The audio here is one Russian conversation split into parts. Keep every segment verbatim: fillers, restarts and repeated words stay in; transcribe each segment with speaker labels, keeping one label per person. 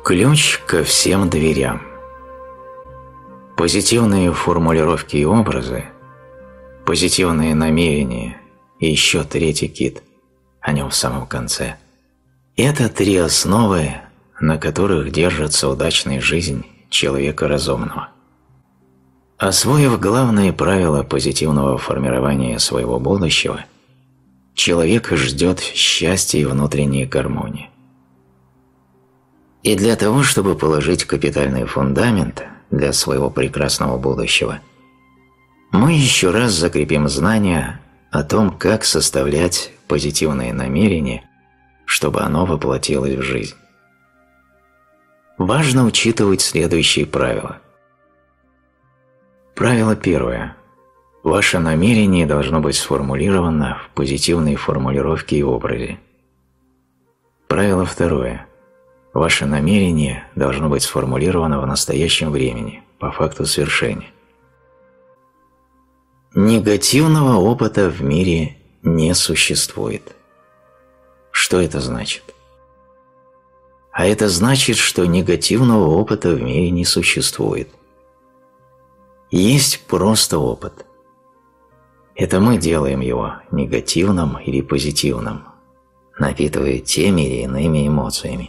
Speaker 1: Ключ ко всем дверям. Позитивные формулировки и образы, позитивные намерения и еще третий кит, о нем в самом конце. Это три основы, на которых держится удачная жизнь человека разумного. Освоив главные правила позитивного формирования своего будущего, человек ждет счастья и внутренней гармонии. И для того, чтобы положить капитальный фундамент для своего прекрасного будущего, мы еще раз закрепим знания о том, как составлять позитивные намерения, чтобы оно воплотилось в жизнь. Важно учитывать следующие правила. Правило первое. Ваше намерение должно быть сформулировано в позитивной формулировке и образе. Правило второе. Ваше намерение должно быть сформулировано в настоящем времени, по факту свершения. Негативного опыта в мире не существует. Что это значит? А это значит, что негативного опыта в мире не существует. Есть просто опыт. Это мы делаем его негативным или позитивным, напитывая теми или иными эмоциями.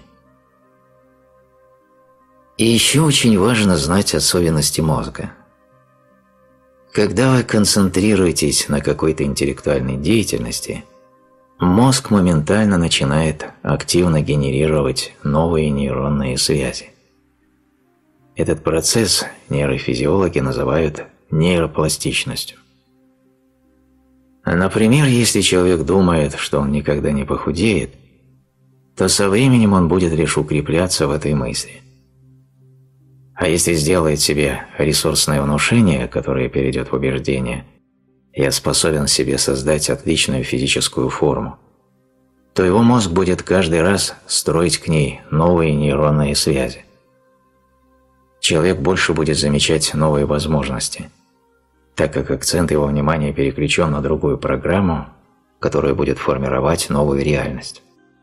Speaker 1: И еще очень важно знать особенности мозга. Когда вы концентрируетесь на какой-то интеллектуальной деятельности, мозг моментально начинает активно генерировать новые нейронные связи. Этот процесс нейрофизиологи называют нейропластичностью. Например, если человек думает, что он никогда не похудеет, то со временем он будет лишь укрепляться в этой мысли. А если сделает себе ресурсное внушение, которое перейдет в убеждение «я способен себе создать отличную физическую форму», то его мозг будет каждый раз строить к ней новые нейронные связи. Человек больше будет замечать новые возможности, так как акцент его внимания переключен на другую программу, которая будет формировать новую реальность.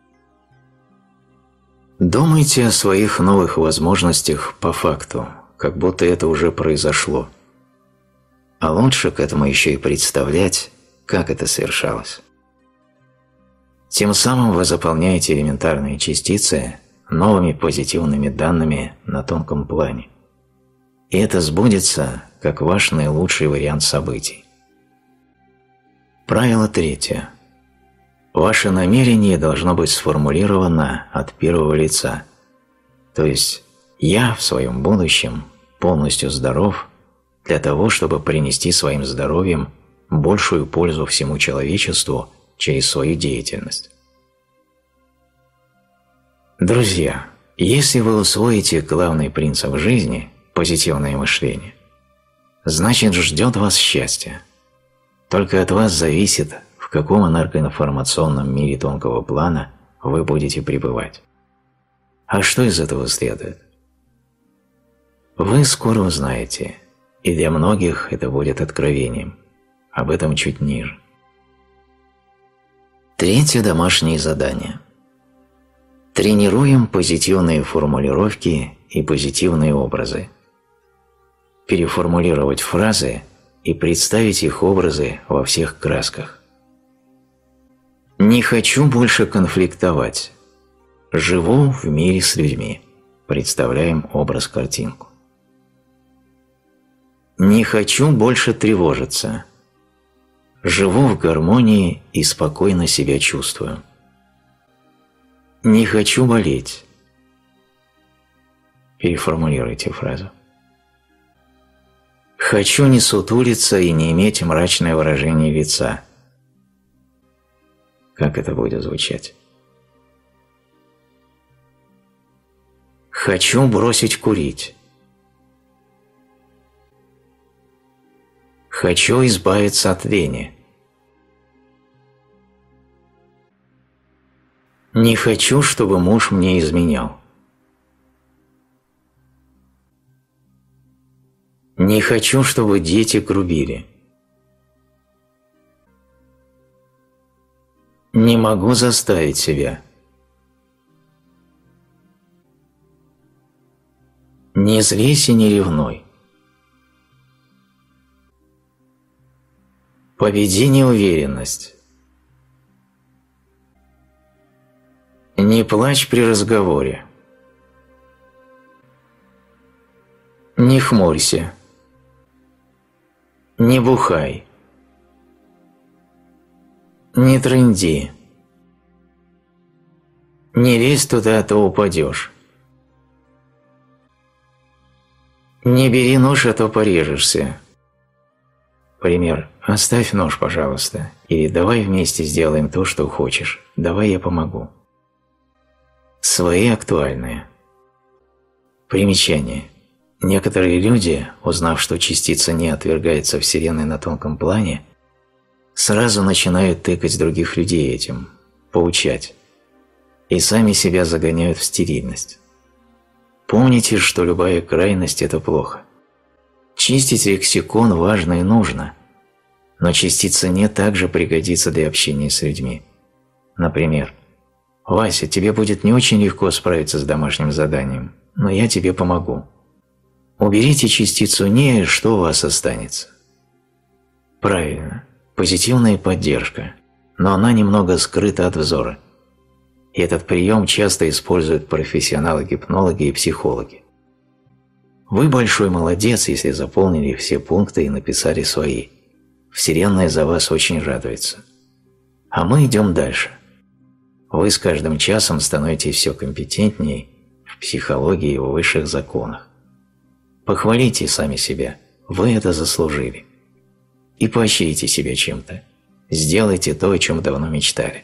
Speaker 1: Думайте о своих новых возможностях по факту, как будто это уже произошло. А лучше к этому еще и представлять, как это совершалось. Тем самым вы заполняете элементарные частицы новыми позитивными данными на тонком плане. И это сбудется, как ваш наилучший вариант событий. Правило третье. Ваше намерение должно быть сформулировано от первого лица, то есть «я в своем будущем полностью здоров для того, чтобы принести своим здоровьем большую пользу всему человечеству через свою деятельность». Друзья, если вы усвоите главный принцип жизни – позитивное мышление, значит ждет вас счастье. Только от вас зависит, в каком энергоинформационном мире тонкого плана вы будете пребывать. А что из этого следует? Вы скоро узнаете, и для многих это будет откровением. Об этом чуть ниже. Третье домашнее задание. Тренируем позитивные формулировки и позитивные образы. Переформулировать фразы и представить их образы во всех красках. Не хочу больше конфликтовать. Живу в мире с людьми. Представляем образ-картинку. Не хочу больше тревожиться. Живу в гармонии и спокойно себя чувствую. Не хочу болеть. Переформулируйте фразу. Хочу не сутулиться и не иметь мрачное выражение лица. Как это будет звучать? Хочу бросить курить. Хочу избавиться от лени. Не хочу, чтобы муж мне изменял. Не хочу, чтобы дети грубили. Не могу заставить себя. Не злись и не ревнуй. Победи неуверенность. Не плачь при разговоре. Не хмурься. Не бухай. Не трынди. Не лезь туда, а то упадешь. Не бери нож, а то порежешься. Пример. Оставь нож, пожалуйста. Или давай вместе сделаем то, что хочешь. Давай я помогу. Свои актуальные. Примечание. Некоторые люди, узнав, что частица не отвергается Вселенной на тонком плане, сразу начинают тыкать других людей этим, поучать, и сами себя загоняют в стерильность. Помните, что любая крайность – это плохо. Чистить лексикон важно и нужно, но частица «не» также пригодится для общения с людьми. Например, «Вася, тебе будет не очень легко справиться с домашним заданием, но я тебе помогу». Уберите частицу «не», что у вас останется? Правильно, позитивная поддержка, но она немного скрыта от взора. И этот прием часто используют профессионалы-гипнологи и психологи. Вы большой молодец, если заполнили все пункты и написали свои. Вселенная за вас очень радуется. А мы идем дальше. Вы с каждым часом становитесь все компетентнее в психологии и в высших законах. Похвалите сами себя, вы это заслужили. И поощрите себя чем-то. Сделайте то, о чем давно мечтали.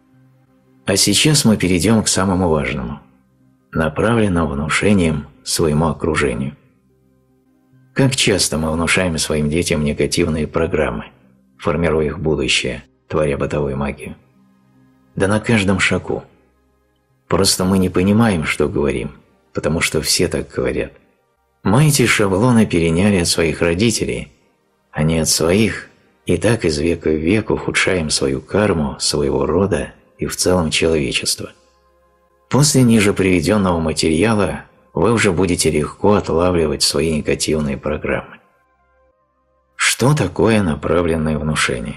Speaker 1: А сейчас мы перейдем к самому важному, направленному внушением своему окружению. Как часто мы внушаем своим детям негативные программы, формируя их будущее, творя бытовую магию? Да на каждом шагу. Просто мы не понимаем, что говорим, потому что все так говорят. Мы эти шаблоны переняли от своих родителей, а не от своих, и так из века в век ухудшаем свою карму, своего рода и в целом человечества. После ниже приведенного материала вы уже будете легко отлавливать свои негативные программы. Что такое направленное внушение?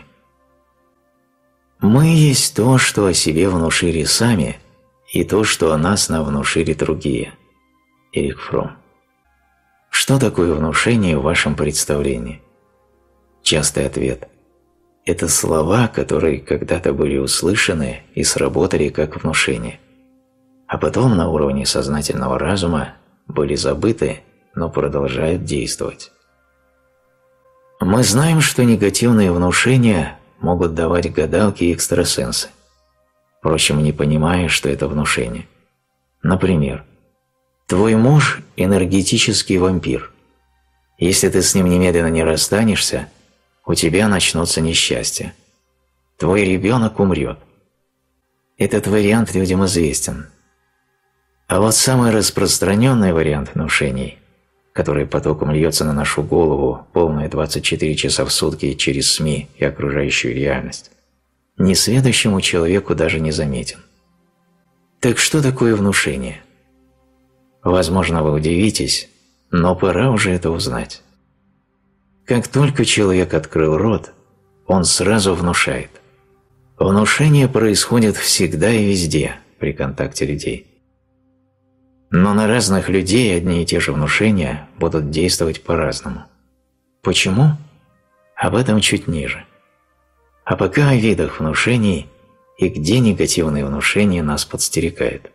Speaker 1: Мы есть то, что о себе внушили сами, и то, что о нас нам внушили другие. Эрих Фромм. Что такое внушение в вашем представлении? Частый ответ – это слова, которые когда-то были услышаны и сработали как внушение, а потом на уровне сознательного разума были забыты, но продолжают действовать. Мы знаем, что негативные внушения могут давать гадалки и экстрасенсы, впрочем, не понимая, что это внушение. Например, твой муж – энергетический вампир. Если ты с ним немедленно не расстанешься, у тебя начнутся несчастья. Твой ребенок умрет. Этот вариант людям известен. А вот самый распространенный вариант внушений, который потоком льется на нашу голову, полные двадцать четыре часа в сутки через СМИ и окружающую реальность, несведущему человеку даже не заметен. Так что такое внушение? Возможно, вы удивитесь, но пора уже это узнать. Как только человек открыл рот, он сразу внушает. Внушение происходит всегда и везде при контакте людей. Но на разных людей одни и те же внушения будут действовать по-разному. Почему? Об этом чуть ниже. А пока о видах внушений и где негативные внушения нас подстерегают.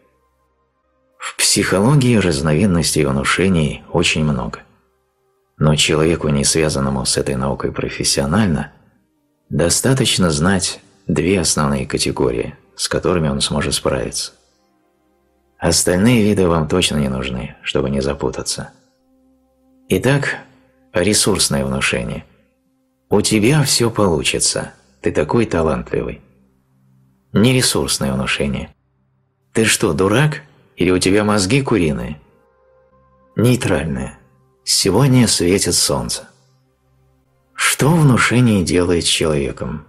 Speaker 1: В психологии разновидностей внушений очень много. Но человеку, не связанному с этой наукой профессионально, достаточно знать две основные категории, с которыми он сможет справиться. Остальные виды вам точно не нужны, чтобы не запутаться. Итак, ресурсное внушение. У тебя все получится, ты такой талантливый. Нересурсное внушение. Ты что, дурак? Или у тебя мозги куриные? Нейтральное. Сегодня светит солнце. Что внушение делает с человеком?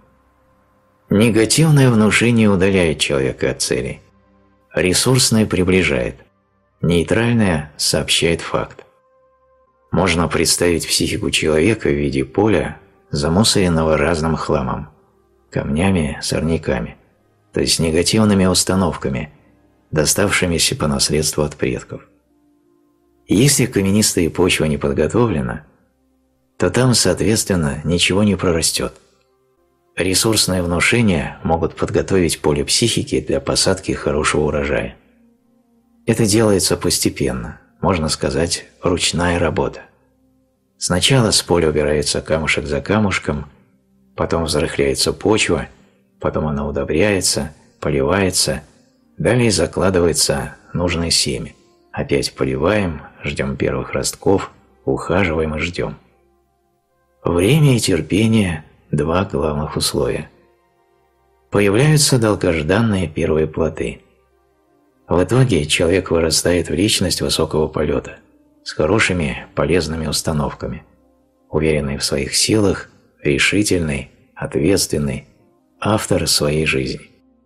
Speaker 1: Негативное внушение удаляет человека от цели. Ресурсное приближает. Нейтральное сообщает факт. Можно представить психику человека в виде поля, замусоренного разным хламом, камнями, сорняками, то есть негативными установками, доставшимися по наследству от предков. Если каменистая почва не подготовлена, то там, соответственно, ничего не прорастет. Ресурсные внушения могут подготовить поле психики для посадки хорошего урожая. Это делается постепенно, можно сказать, ручная работа. Сначала с поля убирается камушек за камушком, потом взрыхляется почва, потом она удобряется, поливается, далее закладывается нужное семя. Опять поливаем, ждем первых ростков, ухаживаем и ждем. Время и терпение – два главных условия. Появляются долгожданные первые плоды. В итоге человек вырастает в личность высокого полета, с хорошими, полезными установками, уверенный в своих силах, решительный, ответственный, автор своей жизни.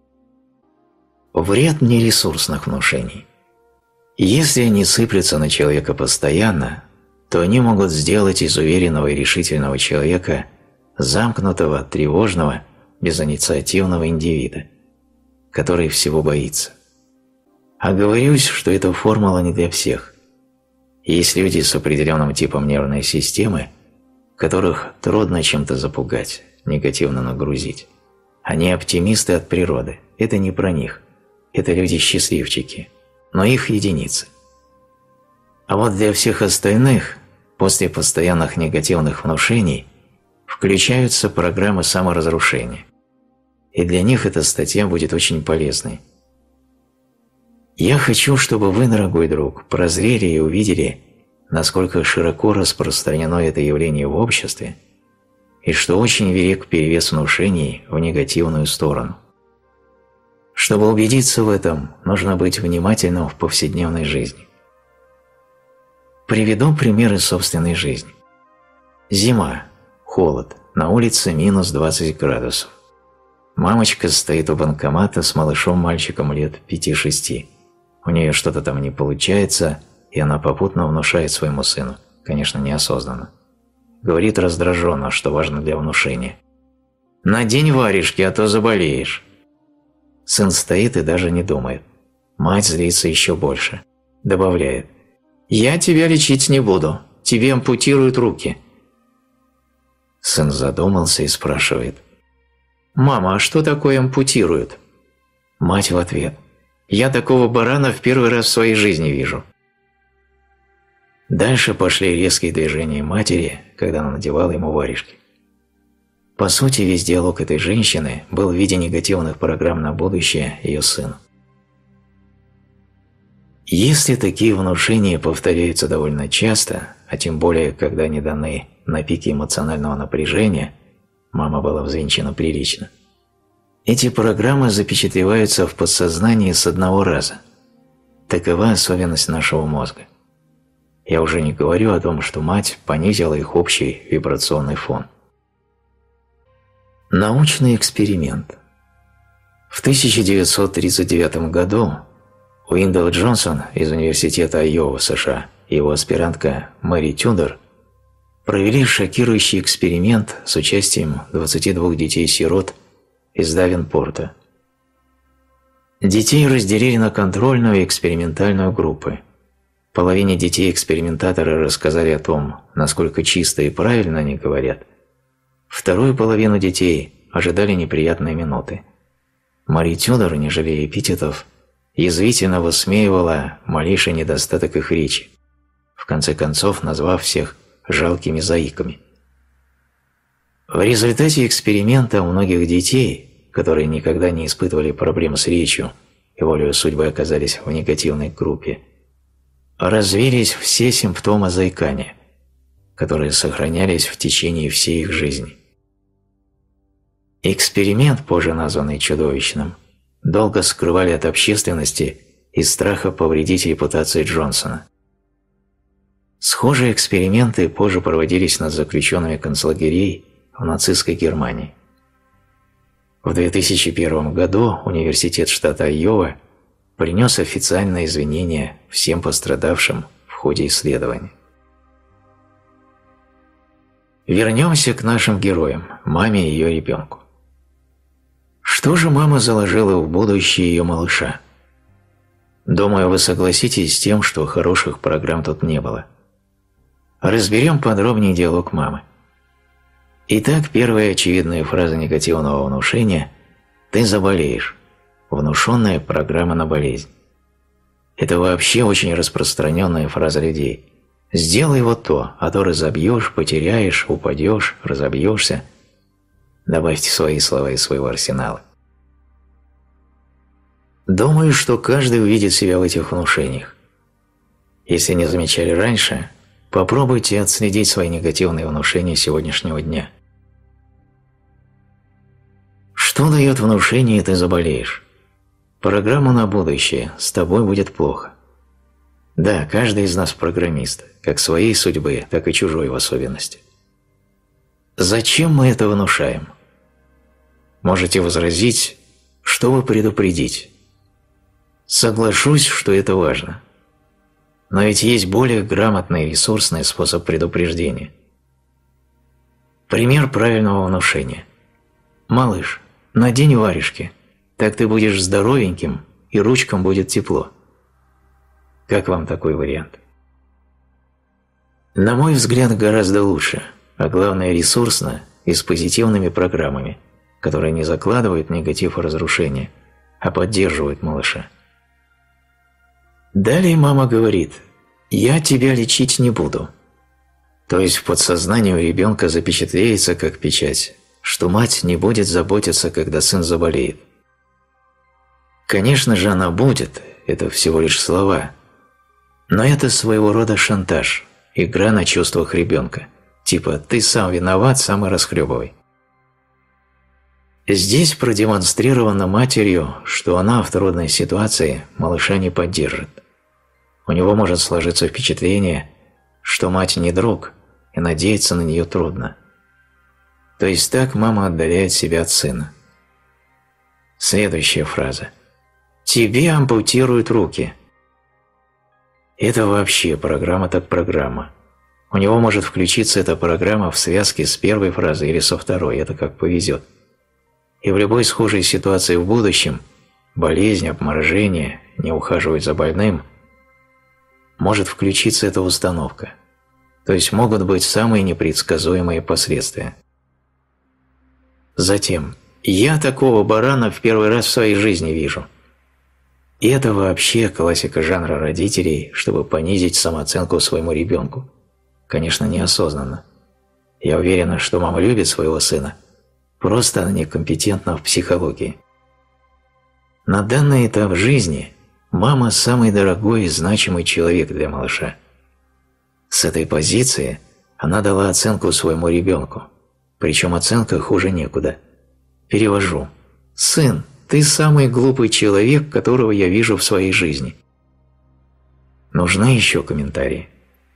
Speaker 1: Вред нересурсных внушений. Если они сыплются на человека постоянно, то они могут сделать из уверенного и решительного человека замкнутого, тревожного, безинициативного индивида, который всего боится. Оговорюсь, что эта формула не для всех. Есть люди с определенным типом нервной системы, которых трудно чем-то запугать, негативно нагрузить. Они оптимисты от природы, это не про них, это люди-счастливчики, но их единицы. А вот для всех остальных, после постоянных негативных внушений, включаются программы саморазрушения, и для них эта статья будет очень полезной. Я хочу, чтобы вы, дорогой друг, прозрели и увидели, насколько широко распространено это явление в обществе, и что очень велик перевес внушений в негативную сторону. Чтобы убедиться в этом, нужно быть внимательным в повседневной жизни. Приведу примеры собственной жизни. Зима, холод, на улице минус двадцать градусов. Мамочка стоит у банкомата с малышом-мальчиком лет пяти-шести. У нее что-то там не получается, и она попутно внушает своему сыну, конечно, неосознанно. Говорит раздраженно, что важно для внушения. «Надень варежки, а то заболеешь». Сын стоит и даже не думает. Мать злится еще больше. Добавляет. «Я тебя лечить не буду, тебе ампутируют руки». Сын задумался и спрашивает. «Мама, а что такое ампутируют?» Мать в ответ. «Я такого барана в первый раз в своей жизни вижу». Дальше пошли резкие движения матери, когда она надевала ему варежки. По сути, весь диалог этой женщины был в виде негативных программ на будущее ее сыну. Если такие внушения повторяются довольно часто, а тем более, когда они даны на пике эмоционального напряжения, мама была взвинчена прилично, эти программы запечатлеваются в подсознании с одного раза. Такова особенность нашего мозга. Я уже не говорю о том, что мать понизила их общий вибрационный фон. Научный эксперимент. В тысяча девятьсот тридцать девятом году Уиндell Джонсон из Университета Айова, США, и его аспирантка Мэри Тюдор провели шокирующий эксперимент с участием двадцати двух детей-сирот из Давенпорта. Детей разделили на контрольную и экспериментальную группы. Половине детей экспериментаторы рассказали о том, насколько чисто и правильно они говорят. Вторую половину детей ожидали неприятные минуты. Мэри Тюдор, не жалея эпитетов, язвительно высмеивала малейший недостаток их речи, в конце концов назвав всех жалкими заиками. В результате эксперимента у многих детей, которые никогда не испытывали проблем с речью и волею судьбы оказались в негативной группе, развились все симптомы заикания, которые сохранялись в течение всей их жизни. Эксперимент, позже названный чудовищным, долго скрывали от общественности из страха повредить репутации Джонсона. Схожие эксперименты позже проводились над заключенными концлагерей в нацистской Германии. В две тысячи первом году Университет штата Айова принес официальное извинение всем пострадавшим в ходе исследования. Вернемся к нашим героям, маме и ее ребенку. Что же мама заложила в будущее ее малыша? Думаю, вы согласитесь с тем, что хороших программ тут не было. Разберем подробнее диалог мамы. Итак, первая очевидная фраза негативного внушения «ты заболеешь», внушенная программа на болезнь. Это вообще очень распространенная фраза людей. «Сделай вот то, а то разобьешь, потеряешь, упадешь, разобьешься». Добавьте свои слова из своего арсенала. Думаю, что каждый увидит себя в этих внушениях. Если не замечали раньше, попробуйте отследить свои негативные внушения сегодняшнего дня. Что дает внушение «ты заболеешь»? Программу на будущее «с тобой будет плохо». Да, каждый из нас программист, как своей судьбы, так и чужой в особенности. Зачем мы это внушаем? Можете возразить, чтобы предупредить. Соглашусь, что это важно. Но ведь есть более грамотный и ресурсный способ предупреждения. Пример правильного внушения. «Малыш, надень варежки, так ты будешь здоровеньким и ручкам будет тепло». Как вам такой вариант? На мой взгляд, гораздо лучше, а главное ресурсно и с позитивными программами, которые не закладывают негатив и разрушение, а поддерживают малыша. Далее мама говорит: «Я тебя лечить не буду». То есть в подсознании у ребенка запечатлеется как печать, что мать не будет заботиться, когда сын заболеет. Конечно же, она будет, это всего лишь слова. Но это своего рода шантаж, игра на чувствах ребенка. Типа «ты сам виноват, сам и расхлебывай». Здесь продемонстрировано матерью, что она в трудной ситуации малыша не поддержит. У него может сложиться впечатление, что мать не друг, и надеяться на нее трудно. То есть так мама отдаляет себя от сына. Следующая фраза. «Тебе ампутируют руки». Это вообще программа так программа. У него может включиться эта программа в связке с первой фразой или со второй, это как повезет. И в любой схожей ситуации в будущем, болезнь, обморожение, не ухаживать за больным, может включиться эта установка. То есть могут быть самые непредсказуемые последствия. Затем, «я такого барана в первый раз в своей жизни вижу». И это вообще классика жанра родителей, чтобы понизить самооценку своему ребенку. Конечно, неосознанно. Я уверена, что мама любит своего сына, просто она некомпетентна в психологии. На данный этап жизни мама – самый дорогой и значимый человек для малыша. С этой позиции она дала оценку своему ребенку, причем оценка хуже некуда. Перевожу. «Сын, ты самый глупый человек, которого я вижу в своей жизни». Нужны еще комментарии?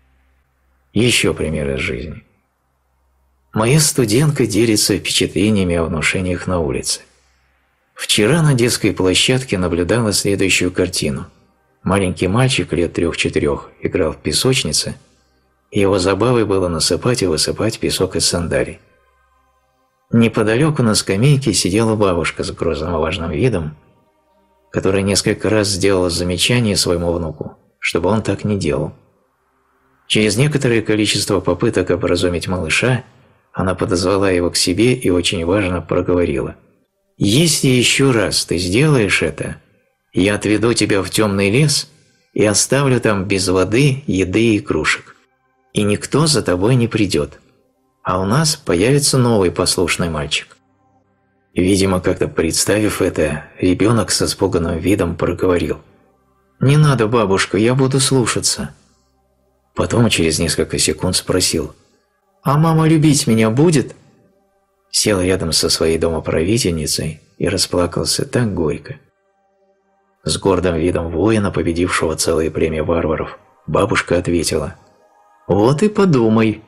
Speaker 1: Еще примеры из жизни. Моя студентка делится впечатлениями о внушениях на улице. Вчера на детской площадке наблюдала следующую картину. Маленький мальчик лет трех-четырех играл в песочнице, и его забавой было насыпать и высыпать песок из сандалий. Неподалеку на скамейке сидела бабушка с грозным важным видом, которая несколько раз сделала замечание своему внуку, чтобы он так не делал. Через некоторое количество попыток образумить малыша, она подозвала его к себе и очень важно проговорила: «Если еще раз ты сделаешь это, я отведу тебя в темный лес и оставлю там без воды, еды и кружек, и никто за тобой не придет. А у нас появится новый послушный мальчик». Видимо, как-то представив это, ребенок со испуганным видом проговорил: «Не надо, бабушка, я буду слушаться». Потом через несколько секунд спросил: «А мама любить меня будет?» Сел рядом со своей домоправительницей и расплакался так горько. С гордым видом воина, победившего целые племя варваров, бабушка ответила: «Вот и подумай».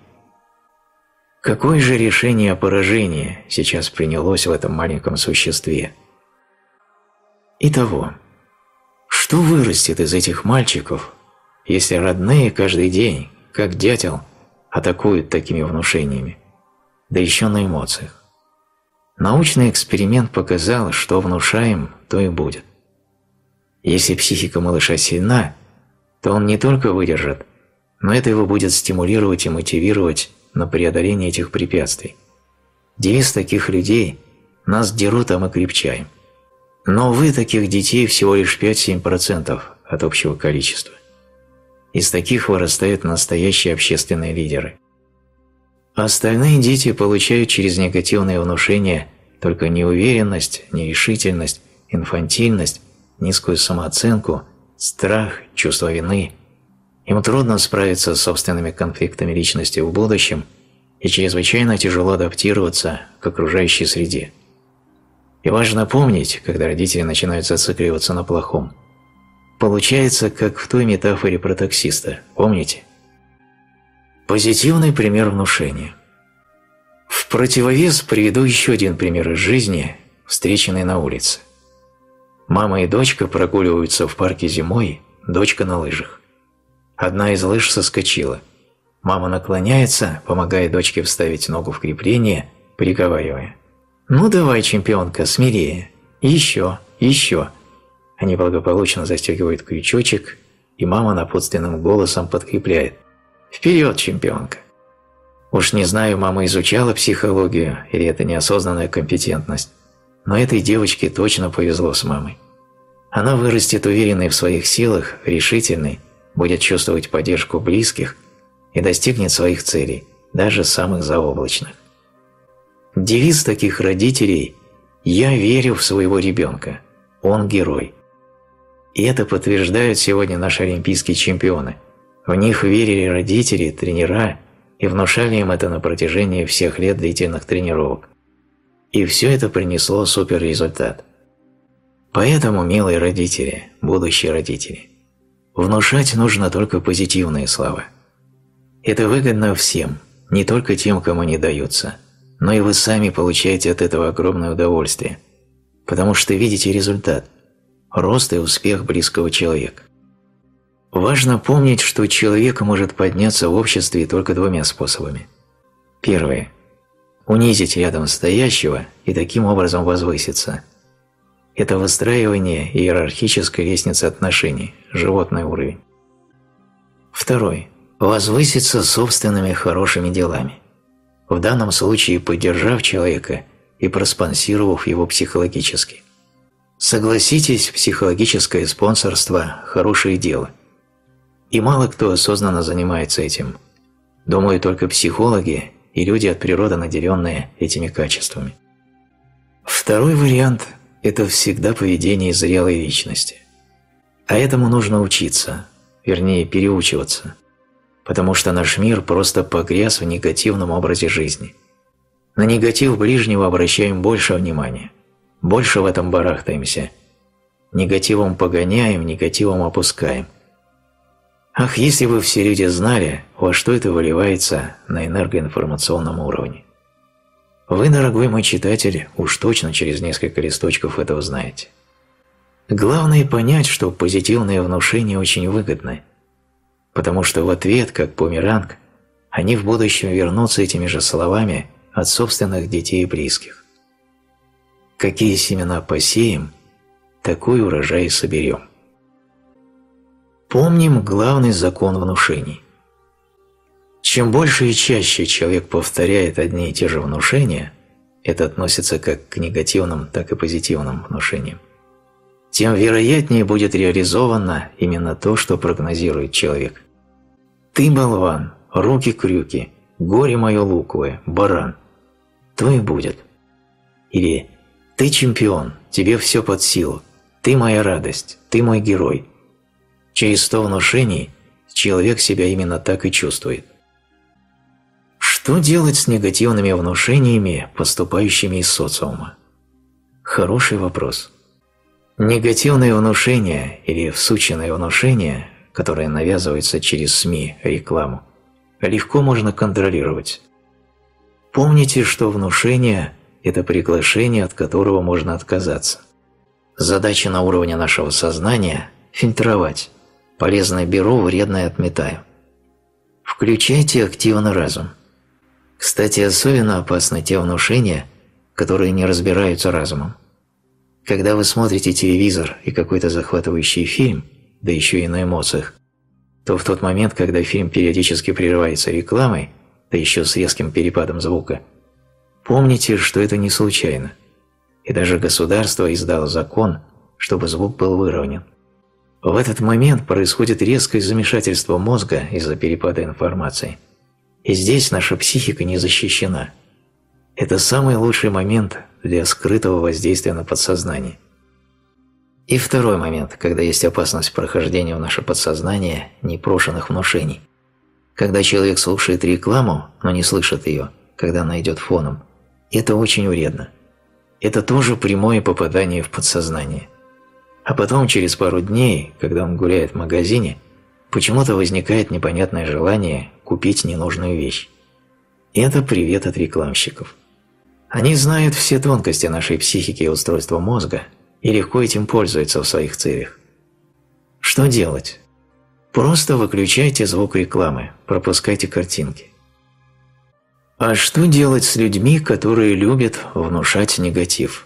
Speaker 1: Какое же решение поражения сейчас принялось в этом маленьком существе? Итого, что Что вырастет из этих мальчиков, если родные каждый день, как дятел, атакуют такими внушениями, да еще на эмоциях? Научный эксперимент показал, что внушаем, то и будет. Если психика малыша сильна, то он не только выдержит, но это его будет стимулировать и мотивировать на преодоление этих препятствий. Девиз таких людей – нас дерут, а мы крепчаем. Но, увы, таких детей всего лишь пять-семь процентов от общего количества. Из таких вырастают настоящие общественные лидеры. А остальные дети получают через негативные внушения только неуверенность, нерешительность, инфантильность, низкую самооценку, страх, чувство вины. Им трудно справиться с собственными конфликтами личности в будущем и чрезвычайно тяжело адаптироваться к окружающей среде. И важно помнить, когда родители начинают зацикливаться на плохом. Получается, как в той метафоре про таксиста, помните? Позитивный пример внушения. В противовес приведу еще один пример из жизни, встреченный на улице. Мама и дочка прогуливаются в парке зимой, дочка на лыжах. Одна из лыж соскочила. Мама наклоняется, помогая дочке вставить ногу в крепление, приговаривая: «Ну давай, чемпионка, смелее! Еще, еще!» Они благополучно застегивают крючочек, и мама напутственным голосом подкрепляет: «Вперед, чемпионка!» Уж не знаю, мама изучала психологию или это неосознанная компетентность, но этой девочке точно повезло с мамой. Она вырастет уверенной в своих силах, решительной, будет чувствовать поддержку близких и достигнет своих целей, даже самых заоблачных. Девиз таких родителей – «Я верю в своего ребенка, он герой». И это подтверждают сегодня наши олимпийские чемпионы. В них верили родители, тренера и внушали им это на протяжении всех лет длительных тренировок. И все это принесло суперрезультат. Поэтому, милые родители, будущие родители, внушать нужно только позитивные слова. Это выгодно всем, не только тем, кому не даются, но и вы сами получаете от этого огромное удовольствие, потому что видите результат – рост и успех близкого человека. Важно помнить, что человек может подняться в обществе только двумя способами. Первое – унизить рядом стоящего и таким образом возвыситься. Это выстраивание иерархической лестницы отношений, животный уровень. Второй – возвыситься собственными хорошими делами. В данном случае поддержав человека и проспонсировав его психологически. Согласитесь, психологическое спонсорство – хорошее дело. И мало кто осознанно занимается этим. Думаю, только психологи и люди от природы, наделенные этими качествами. Второй вариант – это всегда поведение зрелой личности. А этому нужно учиться, вернее переучиваться. Потому что наш мир просто погряз в негативном образе жизни. На негатив ближнего обращаем больше внимания, больше в этом барахтаемся. Негативом погоняем, негативом опускаем. Ах, если бы все люди знали, во что это выливается на энергоинформационном уровне. Вы, дорогой мой читатель, уж точно через несколько листочков это узнаете. Главное понять, что позитивные внушения очень выгодны, потому что в ответ, как бумеранг, они в будущем вернутся этими же словами от собственных детей и близких. Какие семена посеем, такой урожай и соберем. Помним главный закон внушений. Чем больше и чаще человек повторяет одни и те же внушения, это относится как к негативным, так и позитивным внушениям, тем вероятнее будет реализовано именно то, что прогнозирует человек. «Ты болван, руки-крюки, горе мое луковое, баран». То и будет. Или «Ты чемпион, тебе все под силу, ты моя радость, ты мой герой». Через сто внушений человек себя именно так и чувствует. Что делать с негативными внушениями, поступающими из социума? Хороший вопрос. Негативные внушения или всученные внушения, которые навязываются через СМИ, рекламу, легко можно контролировать. Помните, что внушение – это приглашение, от которого можно отказаться. Задача на уровне нашего сознания – фильтровать. Полезное беру, вредное отметаю. Включайте активно разум. Кстати, особенно опасны те внушения, которые не разбираются разумом. Когда вы смотрите телевизор и какой-то захватывающий фильм, да еще и на эмоциях, то в тот момент, когда фильм периодически прерывается рекламой, да еще с резким перепадом звука, помните, что это не случайно. И даже государство издало закон, чтобы звук был выровнен. В этот момент происходит резкое замешательство мозга из-за перепада информации. И здесь наша психика не защищена. Это самый лучший момент для скрытого воздействия на подсознание. И второй момент, когда есть опасность прохождения в наше подсознание непрошенных внушений. Когда человек слушает рекламу, но не слышит ее, когда она идет фоном, это очень вредно. Это тоже прямое попадание в подсознание. А потом, через пару дней, когда он гуляет в магазине, почему-то возникает непонятное желание купить ненужную вещь. И это привет от рекламщиков. Они знают все тонкости нашей психики и устройства мозга и легко этим пользуются в своих целях. Что делать? Просто выключайте звук рекламы, пропускайте картинки. А что делать с людьми, которые любят внушать негатив?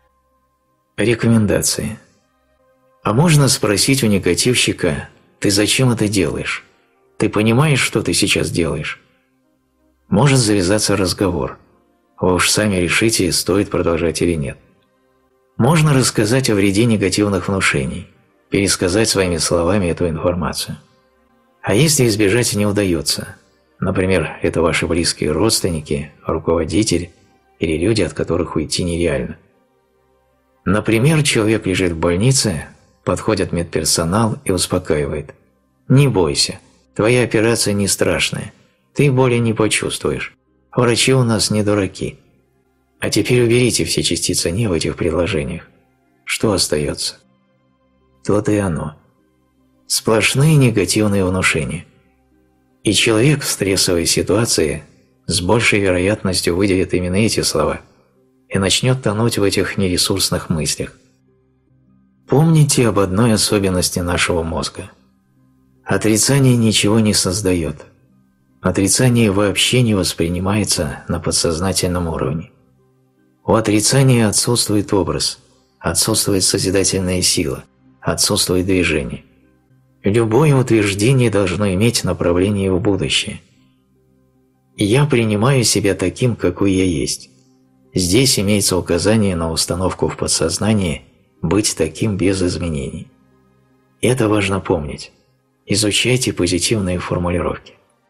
Speaker 1: Рекомендации. А можно спросить у негативщика: «Ты зачем это делаешь? Ты понимаешь, что ты сейчас делаешь?» Может завязаться разговор. Вы уж сами решите, стоит продолжать или нет. Можно рассказать о вреде негативных внушений, пересказать своими словами эту информацию. А если избежать не удается, например, это ваши близкие родственники, руководитель или люди, от которых уйти нереально. Например, человек лежит в больнице, подходит медперсонал и успокаивает: «Не бойся, твоя операция не страшная, ты боли не почувствуешь, врачи у нас не дураки». А теперь уберите все частицы «не» в этих предложениях. Что остается? То-то и оно. Сплошные негативные внушения. И человек в стрессовой ситуации с большей вероятностью выделит именно эти слова и начнет тонуть в этих нересурсных мыслях. Помните об одной особенности нашего мозга. Отрицание ничего не создает. Отрицание вообще не воспринимается на подсознательном уровне. У отрицания отсутствует образ, отсутствует созидательная сила, отсутствует движение. Любое утверждение должно иметь направление в будущее. Я принимаю себя таким, какой я есть. Здесь имеется указание на установку в подсознании быть таким без изменений. Это важно помнить. Изучайте позитивные формулировки.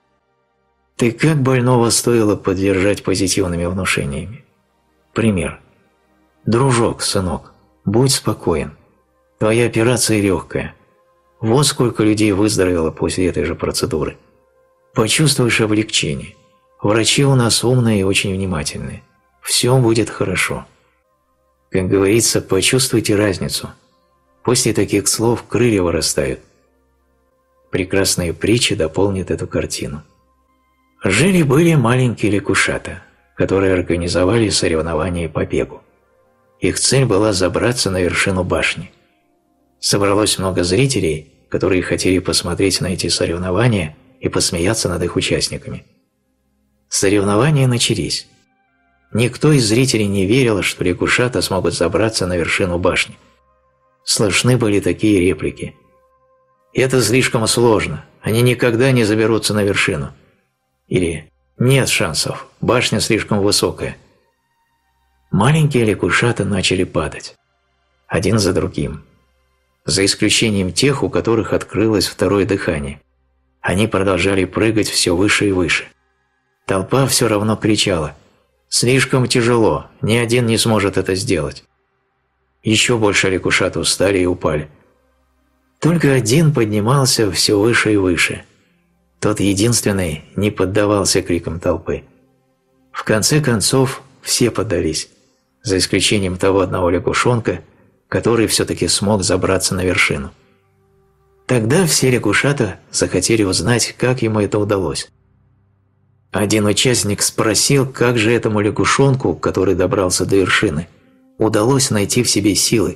Speaker 1: Ты как больного стоило поддержать позитивными внушениями? Пример. Дружок, сынок, будь спокоен. Твоя операция легкая. Вот сколько людей выздоровело после этой же процедуры. Почувствуешь облегчение. Врачи у нас умные и очень внимательные. Все будет хорошо. Как говорится, почувствуйте разницу. После таких слов крылья вырастают. Прекрасные притчи дополнят эту картину. Жили-были маленькие лягушата, которые организовали соревнования по бегу. Их цель была забраться на вершину башни. Собралось много зрителей, которые хотели посмотреть на эти соревнования и посмеяться над их участниками. Соревнования начались. Никто из зрителей не верил, что лягушата смогут забраться на вершину башни. Слышны были такие реплики: «Это слишком сложно, они никогда не заберутся на вершину». Или «Нет шансов, башня слишком высокая». Маленькие лягушата начали падать. Один за другим. За исключением тех, у которых открылось второе дыхание. Они продолжали прыгать все выше и выше. Толпа все равно кричала: «Слишком тяжело, ни один не сможет это сделать». Еще больше лягушат устали и упали. Только один поднимался все выше и выше. Тот единственный не поддавался крикам толпы. В конце концов, все поддались, за исключением того одного лягушонка, который все-таки смог забраться на вершину. Тогда все лягушата захотели узнать, как ему это удалось. Один участник спросил, как же этому лягушонку, который добрался до вершины, удалось найти в себе силы,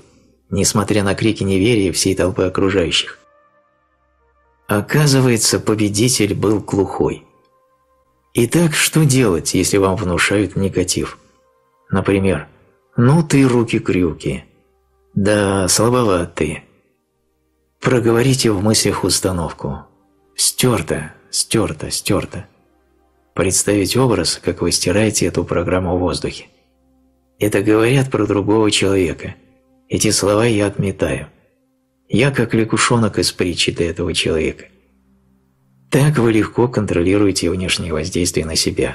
Speaker 1: несмотря на крики неверия всей толпы окружающих. Оказывается, победитель был глухой. Итак, что делать, если вам внушают негатив? Например, «Ну ты руки-крюки», «Да, слабоват ты». Проговорите в мыслях установку «Стерто, стерто, стерто». Представить образ, как вы стираете эту программу в воздухе. Это говорят про другого человека. Эти слова я отметаю. Я как лягушонок из притчи для этого человека. Так вы легко контролируете внешнее воздействие на себя.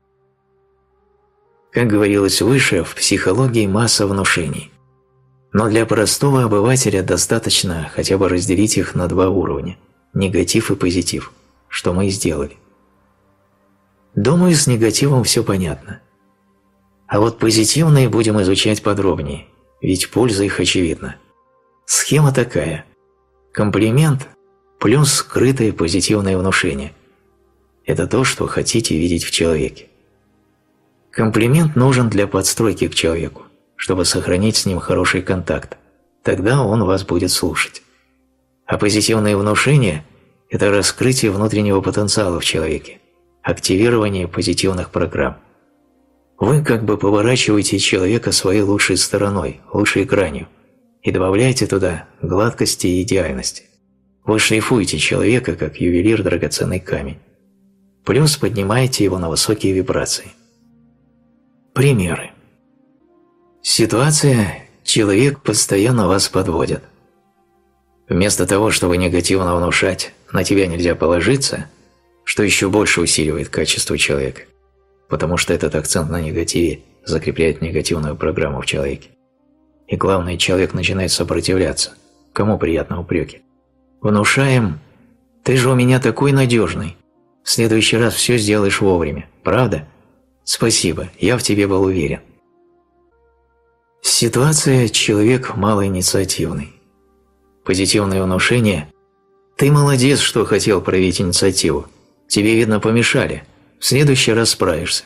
Speaker 1: Как говорилось выше, в психологии масса внушений. Но для простого обывателя достаточно хотя бы разделить их на два уровня – негатив и позитив, что мы и сделали. Думаю, с негативом все понятно. А вот позитивные будем изучать подробнее, ведь польза их очевидна. Схема такая. Комплимент плюс скрытое позитивное внушение. Это то, что хотите видеть в человеке. Комплимент нужен для подстройки к человеку, чтобы сохранить с ним хороший контакт. Тогда он вас будет слушать. А позитивное внушение – это раскрытие внутреннего потенциала в человеке, активирование позитивных программ. Вы как бы поворачиваете человека своей лучшей стороной, лучшей гранью, и добавляете туда гладкости и идеальности. Вы шлифуете человека, как ювелир драгоценный камень. Плюс поднимаете его на высокие вибрации. Примеры. Ситуация – человек постоянно вас подводит. Вместо того, чтобы негативно внушать «на тебя нельзя положиться», что еще больше усиливает качество человека, потому что этот акцент на негативе закрепляет негативную программу в человеке. И главное, человек начинает сопротивляться. Кому приятны упреки? Внушаем «ты же у меня такой надежный, в следующий раз все сделаешь вовремя, правда? Спасибо, я в тебе был уверен». Ситуация – человек малоинициативный. Позитивное внушение – ты молодец, что хотел проявить инициативу, тебе, видно, помешали, в следующий раз справишься.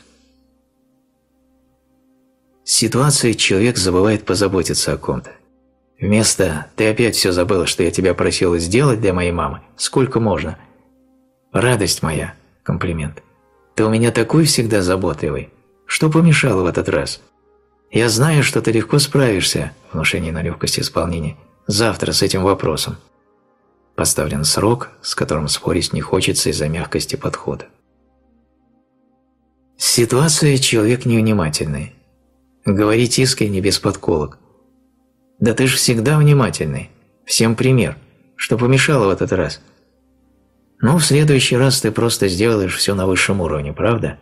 Speaker 1: Ситуация – человек забывает позаботиться о ком-то. Вместо «ты опять все забыла, что я тебя просила сделать для моей мамы, сколько можно?» «Радость моя» – комплимент. «Ты у меня такой всегда заботливый, что помешало в этот раз? Я знаю, что ты легко справишься» – внушение на легкость исполнения – «завтра с этим вопросом». Поставлен срок, с которым спорить не хочется из-за мягкости подхода. Ситуация – человек невнимательный. Говорить искренне без подколок. «Да ты же всегда внимательный. Всем пример. Что помешало в этот раз?» «Ну, в следующий раз ты просто сделаешь все на высшем уровне, правда?»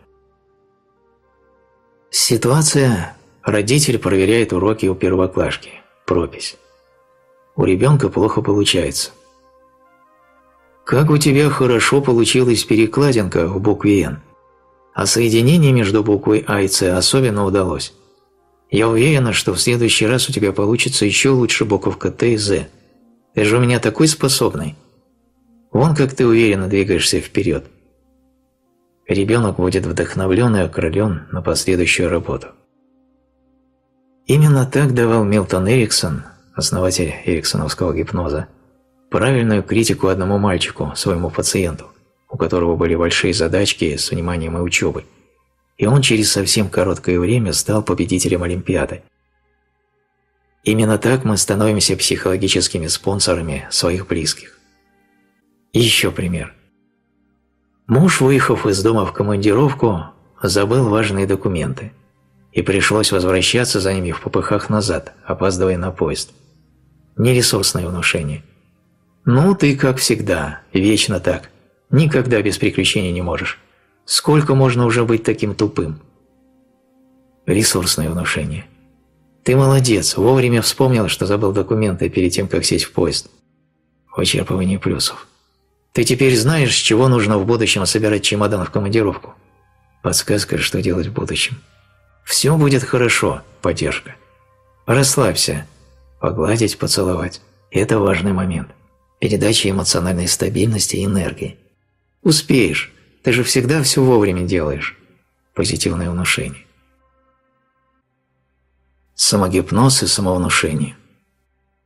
Speaker 1: Ситуация – родитель проверяет уроки у первоклашки. Пропись. У ребенка плохо получается. «Как у тебя хорошо получилась перекладинка в букве «Н», а соединение между буквой «А» и «С» особенно удалось. Я уверена, что в следующий раз у тебя получится еще лучше буковка «Т» и «З». Ты же у меня такой способный. Вон как ты уверенно двигаешься вперед». Ребенок будет вдохновлен и окрылен на последующую работу. Именно так давал Милтон Эриксон, основатель эриксоновского гипноза, правильную критику одному мальчику, своему пациенту, у которого были большие задачки с вниманием и учебой, и он через совсем короткое время стал победителем Олимпиады. Именно так мы становимся психологическими спонсорами своих близких. Еще пример. Муж, выехав из дома в командировку, забыл важные документы, и пришлось возвращаться за ними в попыхах назад, опаздывая на поезд. Нересурсное внушение. «Ну, ты, как всегда, вечно так. Никогда без приключений не можешь. Сколько можно уже быть таким тупым?» Ресурсное внушение. «Ты молодец, вовремя вспомнил, что забыл документы перед тем, как сесть в поезд». Вычерпывание плюсов. «Ты теперь знаешь, с чего нужно в будущем собирать чемодан в командировку?» Подсказка, что делать в будущем. «Все будет хорошо», поддержка. «Расслабься». Погладить, поцеловать. Это важный момент. Передача эмоциональной стабильности и энергии. «Успеешь. Ты же всегда все вовремя делаешь». Позитивное внушение. Самогипноз и самовнушение.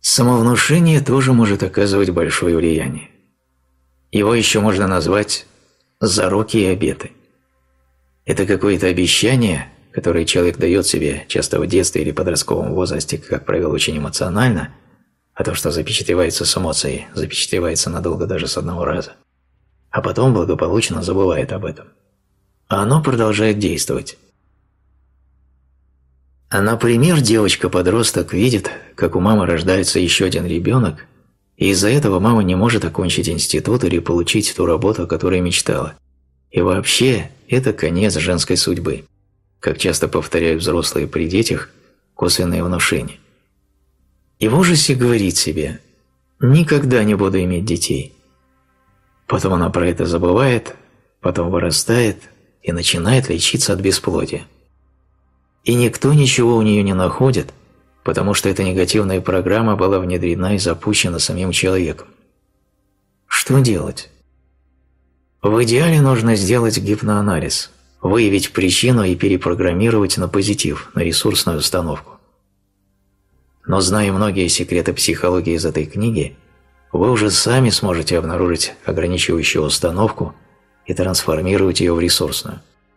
Speaker 1: Самовнушение тоже может оказывать большое влияние. Его еще можно назвать зароки и обеты. Это какое-то обещание, которое человек дает себе часто в детстве или подростковом возрасте, как правило, очень эмоционально, а то, что запечатлевается с эмоцией, запечатлевается надолго даже с одного раза, а потом благополучно забывает об этом. А оно продолжает действовать. А, например, девочка-подросток видит, как у мамы рождается еще один ребенок, и из-за этого мама не может окончить институт или получить ту работу, о которой мечтала. И вообще, это конец женской судьбы. Как часто повторяют взрослые при детях, косвенное внушение. И в ужасе говорит себе: «Никогда не буду иметь детей». Потом она про это забывает, потом вырастает и начинает лечиться от бесплодия. И никто ничего у нее не находит, потому что эта негативная программа была внедрена и запущена самим человеком. Что делать? В идеале нужно сделать гипноанализ, выявить причину и перепрограммировать на позитив, на ресурсную установку. Но зная многие секреты психологии из этой книги, вы уже сами сможете обнаружить ограничивающую установку и трансформировать ее в ресурсную.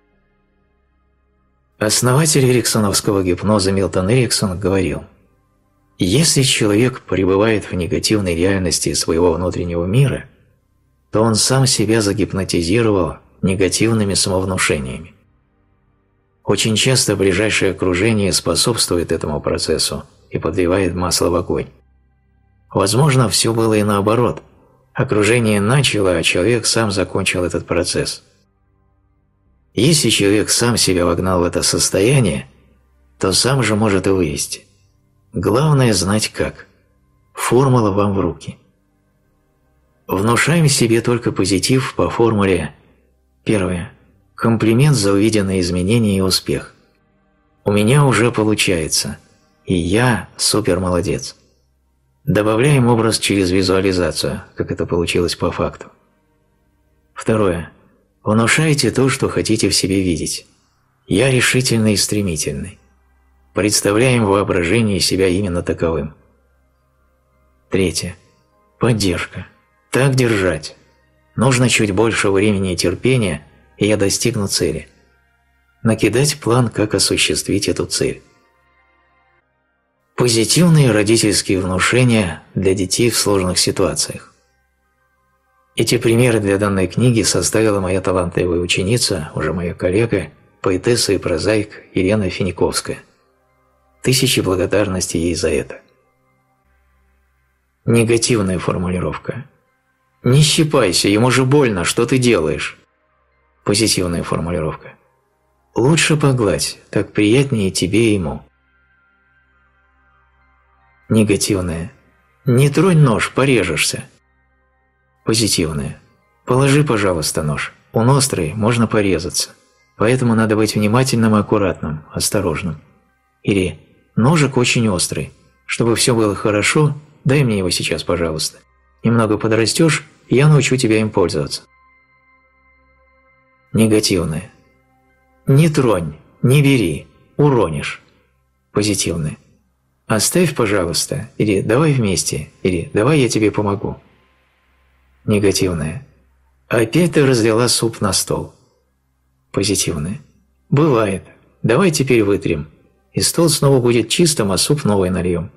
Speaker 1: Основатель эриксоновского гипноза Милтон Эриксон говорил: если человек пребывает в негативной реальности своего внутреннего мира, то он сам себя загипнотизировал негативными самовнушениями. Очень часто ближайшее окружение способствует этому процессу и подливает масло в огонь. Возможно, все было и наоборот. Окружение начало, а человек сам закончил этот процесс. Если человек сам себя вогнал в это состояние, то сам же может и вывести. Главное знать как. Формула вам в руки. Внушаем себе только позитив по формуле: первое. Комплимент за увиденные изменения и успех. У меня уже получается, и я супер молодец. Добавляем образ через визуализацию, как это получилось по факту. Второе. Внушайте то, что хотите в себе видеть. Я решительный и стремительный. Представляем в воображении себя именно таковым. Третье. Поддержка. Так держать. Нужно чуть больше времени и терпения, и я достигну цели. Накидать план, как осуществить эту цель. Позитивные родительские внушения для детей в сложных ситуациях. Эти примеры для данной книги составила моя талантливая ученица, уже моя коллега, поэтесса и прозаик Елена Финиковская. Тысячи благодарностей ей за это. Негативная формулировка. «Не щипайся, ему же больно, что ты делаешь?» Позитивная формулировка. «Лучше погладь, так приятнее тебе и ему». Негативная. «Не тронь нож, порежешься». Позитивное. «Положи, пожалуйста, нож. Он острый, можно порезаться. Поэтому надо быть внимательным и аккуратным, осторожным». Или «Ножик очень острый. Чтобы все было хорошо, дай мне его сейчас, пожалуйста. Немного подрастешь, и я научу тебя им пользоваться». Негативное. «Не тронь, не бери, уронишь». Позитивное. «Оставь, пожалуйста», или «давай вместе», или «давай я тебе помогу». Негативное. «Опять ты разлила суп на стол». Позитивное. «Бывает. Давай теперь вытрем. И стол снова будет чистым, а суп новый нальем».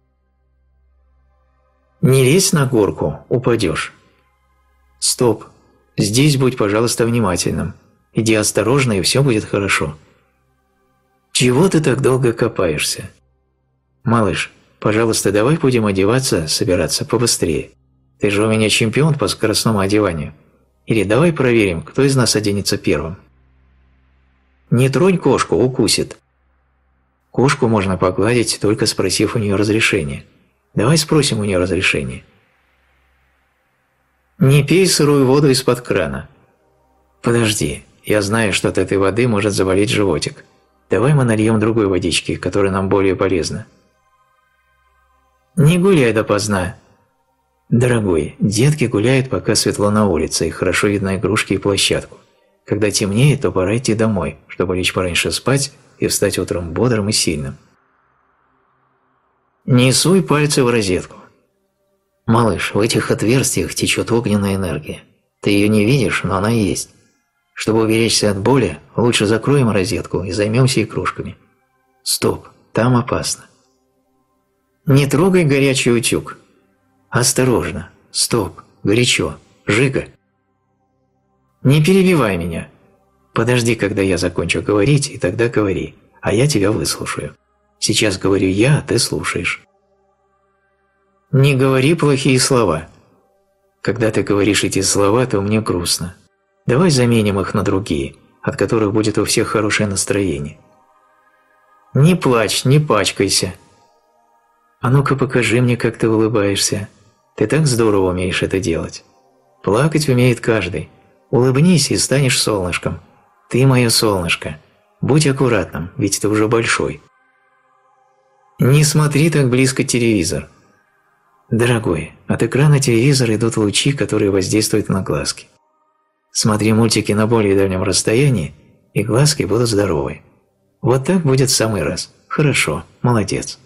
Speaker 1: «Не лезь на горку, упадешь». «Стоп. Здесь будь, пожалуйста, внимательным. Иди осторожно, и все будет хорошо». «Чего ты так долго копаешься?» «Малыш, пожалуйста, давай будем одеваться, собираться побыстрее. Ты же у меня чемпион по скоростному одеванию. Или давай проверим, кто из нас оденется первым». «Не тронь кошку, укусит». Кошку можно погладить, только спросив у нее разрешения. Давай спросим у нее разрешения. «Не пей сырую воду из-под крана». «Подожди, я знаю, что от этой воды может заболеть животик. Давай мы нальем другой водички, которая нам более полезна». «Не гуляй допоздна». «Дорогой, детки гуляют, пока светло на улице, и хорошо видно игрушки и площадку. Когда темнеет, то пора идти домой, чтобы лечь пораньше спать и встать утром бодрым и сильным». Не суй пальцы в розетку. Малыш, в этих отверстиях течет огненная энергия. Ты ее не видишь, но она есть. Чтобы уберечься от боли, лучше закроем розетку и займемся игрушками. Стоп, там опасно. Не трогай горячий утюг. Осторожно. Стоп, горячо. Жига. Не перебивай меня. Подожди, когда я закончу говорить, и тогда говори, а я тебя выслушаю. Сейчас говорю я, а ты слушаешь. Не говори плохие слова. Когда ты говоришь эти слова, то мне грустно. Давай заменим их на другие, от которых будет у всех хорошее настроение. Не плачь, не пачкайся. А ну-ка покажи мне, как ты улыбаешься. Ты так здорово умеешь это делать. Плакать умеет каждый. Улыбнись и станешь солнышком. Ты мое солнышко. Будь аккуратным, ведь ты уже большой. Не смотри так близко телевизор. Дорогой, от экрана телевизора идут лучи, которые воздействуют на глазки. Смотри мультики на более дальнем расстоянии, и глазки будут здоровы. Вот так будет в самый раз. Хорошо, молодец.